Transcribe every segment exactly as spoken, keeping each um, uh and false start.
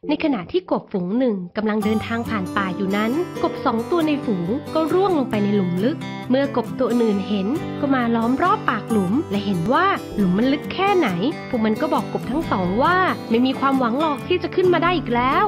ในขณะที่กบฝูงหนึ่งกำลังเดินทางผ่านป่าอยู่นั้นกบสองตัวในฝูงก็ร่วงลงไปในหลุมลึกเมื่อกบตัวอื่นเห็นก็มาล้อมรอบปากหลุมและเห็นว่าหลุมมันลึกแค่ไหนพวกมันก็บอกกบทั้งสองว่าไม่มีความหวังหรอกที่จะขึ้นมาได้อีกแล้ว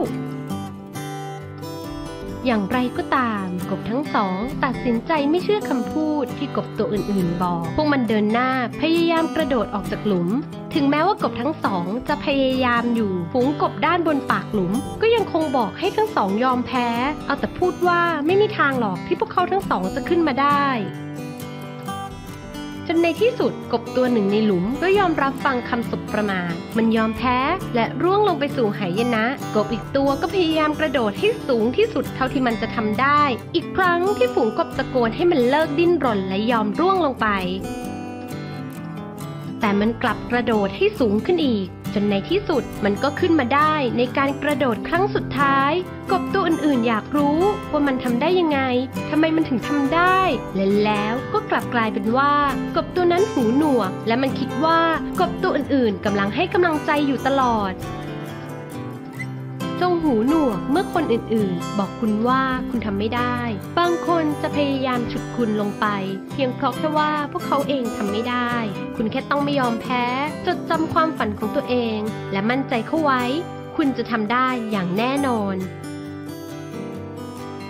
อย่างไรก็ตามกบทั้งสองตัดสินใจไม่เชื่อคำพูดที่กบตัวอื่นๆบอกพวกมันเดินหน้าพยายามกระโดดออกจากหลุมถึงแม้ว่ากบทั้งสองจะพยายามอยู่ฝูงกบด้านบนปากหลุมก็ยังคงบอกให้ทั้งสองยอมแพ้เอาแต่พูดว่าไม่มีทางหรอกที่พวกเขาทั้งสองจะขึ้นมาได้จนในที่สุดกบตัวหนึ่งในหลุมก็ยอมรับฟังคำสบประมาทมันยอมแพ้และร่วงลงไปสู่หายนะกบอีกตัวก็พยายามกระโดดให้สูงที่สุดเท่าที่มันจะทำได้อีกครั้งที่ฝูงกบตะโกนให้มันเลิกดิ้นรนและยอมร่วงลงไปแต่มันกลับกระโดดให้สูงขึ้นอีกจนในที่สุดมันก็ขึ้นมาได้ในการกระโดดครั้งสุดท้ายกบตัวอื่นๆอยากรู้ว่ามันทำได้ยังไงทำไมมันถึงทำได้และแล้วก็กลับกลายเป็นว่ากบตัวนั้นหูหนวกและมันคิดว่ากบตัวอื่นๆกำลังให้กำลังใจอยู่ตลอดจงหูหนวกเมื่อคนอื่นๆบอกคุณว่าคุณทำไม่ได้บางคนจะพยายามฉุดคุณลงไปเพียงเพราะแค่ว่าพวกเขาเองทำไม่ได้คุณแค่ต้องไม่ยอมแพ้จดจำความฝันของตัวเองและมั่นใจเข้าไว้คุณจะทำได้อย่างแน่นอน